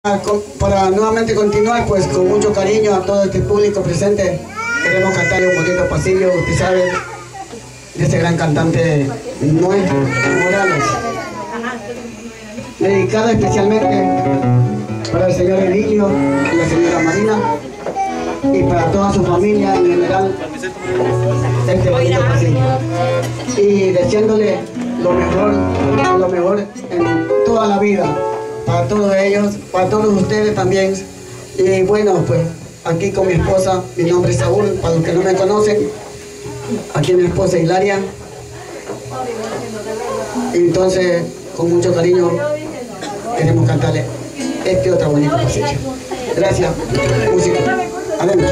Para nuevamente continuar, pues con mucho cariño a todo este público presente, queremos cantarle un bonito pasillo, usted sabe, de este gran cantante Noé Morales, dedicado especialmente para el señor Edilio y la señora Marina y para toda su familia en general, este bonito pasillo, y deseándole lo mejor en toda la vida, para todos ellos, para todos ustedes también. Y bueno, pues aquí con mi esposa, mi nombre es Saúl, para los que no me conocen, aquí mi esposa Hilaria. Entonces, con mucho cariño, queremos cantarle este otro bonito pasillo. Gracias, música. Adentro.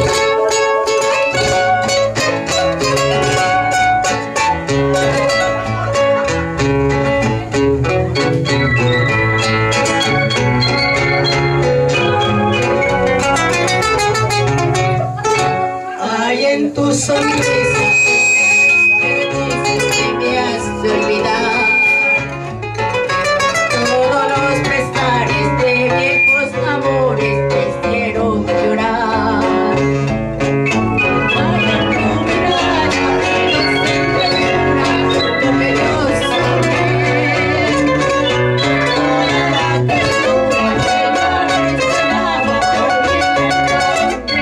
En tu sonrisa que me hace olvidar todos los pesares de viejos amores te hicieron llorar. Ay, en tu mirada como que yo soñé toda la ternura que yo deseaba por mi